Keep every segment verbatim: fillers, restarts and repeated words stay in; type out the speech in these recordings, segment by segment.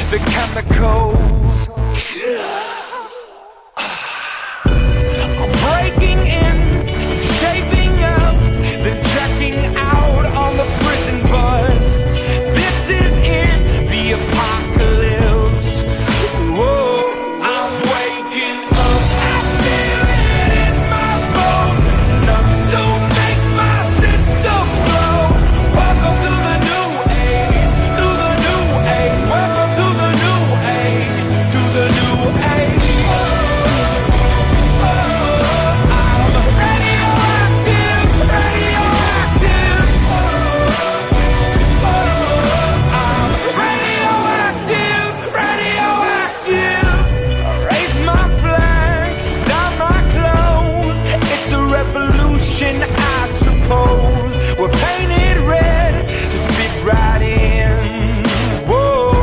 the chemicals. I'm breaking in, shaping up, then checking out on the prison bus. This is in the apocalypse. Whoa, I'm waking up, I feel it in my bones. Enough to make my system blow. Welcome to the new age, to the new age. Welcome to the new age, to the new age. I suppose we're painted red to fit right in. Whoa,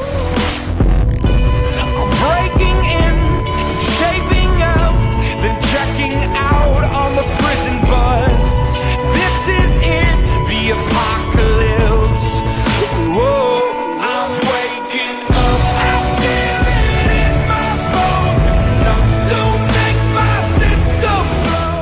I'm breaking in, shaping up, then checking out on the prison bus. This is in the apocalypse. Whoa, I'm waking up, I feel it in my bones. Enough to make my system blow.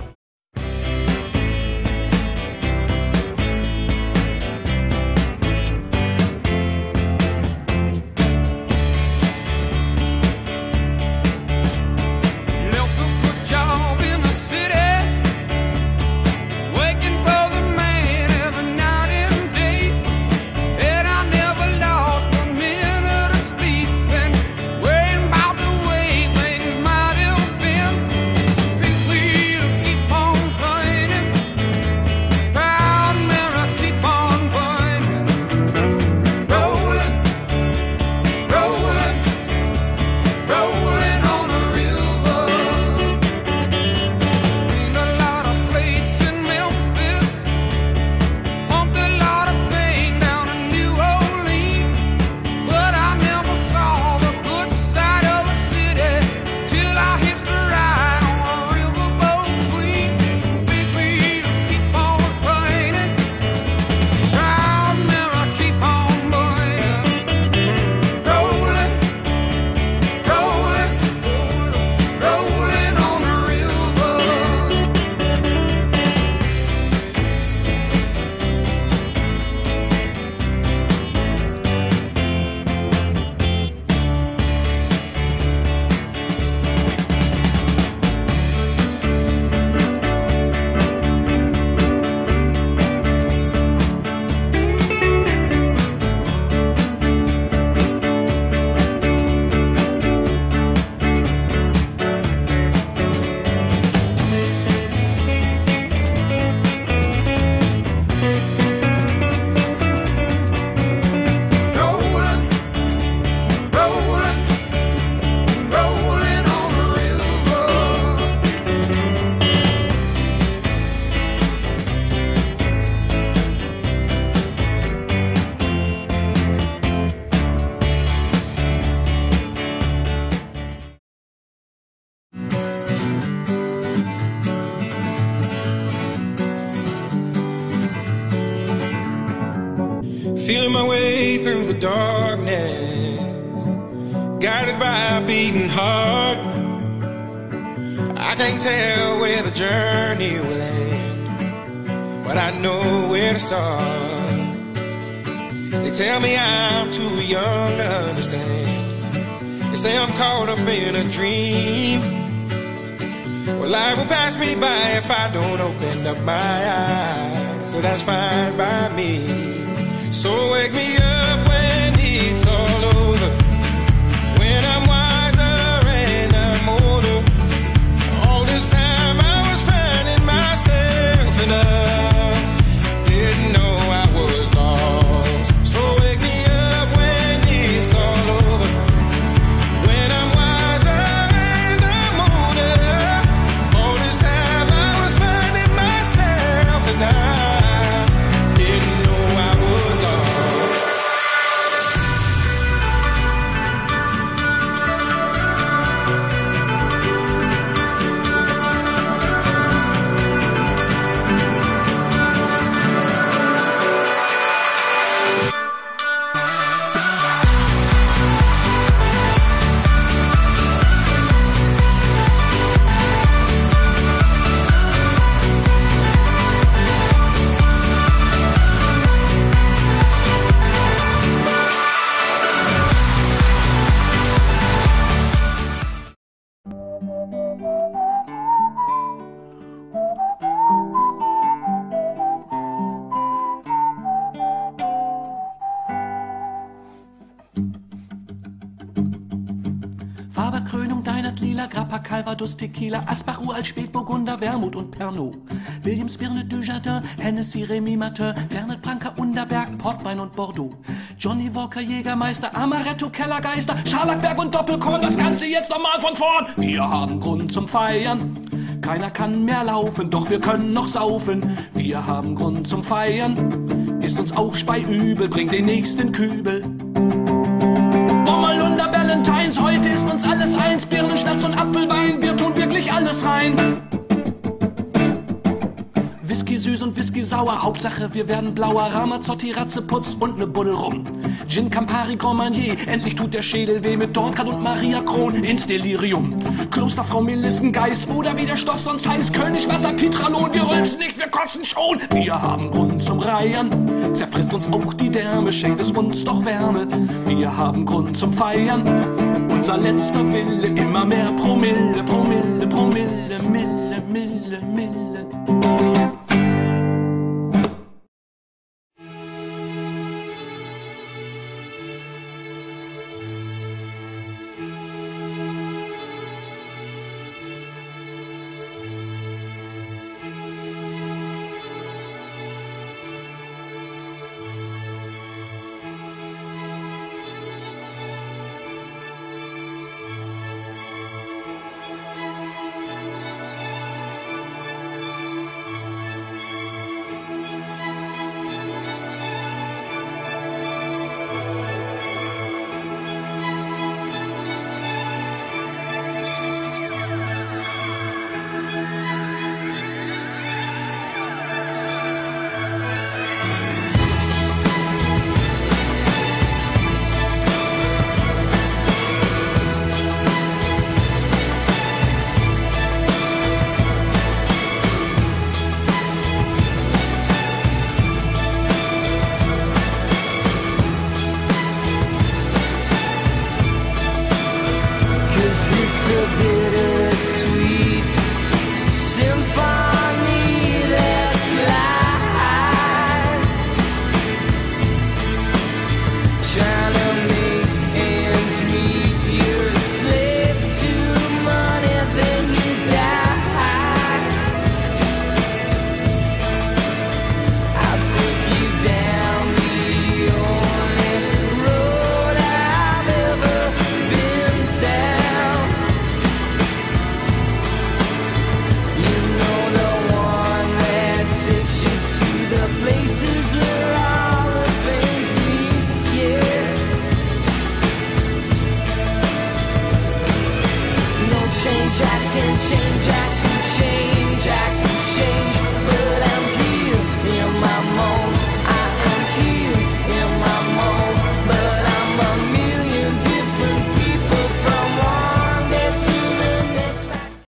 Feeling my way through the darkness, guided by a beating heart. I can't tell where the journey will end, but I know where to start. They tell me I'm too young to understand. They say I'm caught up in a dream. Well, life will pass me by if I don't open up my eyes, so that's fine by me. So wake me up when it's all over, when I'm wiser and I'm older. All this time I was finding myself and I didn't know I was lost. So wake me up when it's all over, when I'm wiser and I'm older. All this time I was finding myself and I didn't know I was lost. Radler, Grappa, Calvados, Tequila, Asbach, Uralt, Spätburgunder, Wermut und Pernod. Williams, Birne, Dujardin, Hennessy, Remy Martin, Fernet, Branca, Underberg, Portwein und Bordeaux. Johnny Walker, Jägermeister, Amaretto, Kellergeister, Scharlachberg und Doppelkorn, das Ganze jetzt nochmal von vorn. Wir haben Grund zum Feiern. Keiner kann mehr laufen, doch wir können noch saufen. Wir haben Grund zum Feiern. Ist uns auch speiübel, bringt den nächsten Kübel. Bommerlunder, Ballantines, heute ist uns alles eins. Birnen, Schnaps und Apfelwein, wir tun wirklich alles rein. Whisky süß und Whisky sauer, Hauptsache wir werden blauer. Ramazzotti, Ratzeputz und ne Buddel rum. Gin, Campari, Grand Marnier, endlich tut der Schädel weh mit Dortmund und Maria Kron ins Delirium. Klosterfrau, Melissengeist oder wie der Stoff sonst heißt, Königwasser, Pitralon, wir rülpsen nicht, wir kotzen schon. Wir haben Grund zum Reiern, zerfrisst uns auch die Därme, schenkt es uns doch Wärme. Wir haben Grund zum Feiern, unser letzter Wille, immer mehr Promille, Promille, Promille, Mille, Mille, Mille.